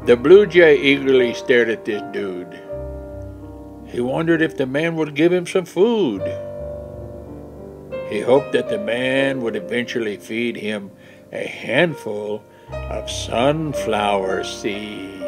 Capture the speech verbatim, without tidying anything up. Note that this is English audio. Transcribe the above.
The blue jay eagerly stared at this dude. He wondered if the man would give him some food. He hoped that the man would eventually feed him a handful of sunflower seeds.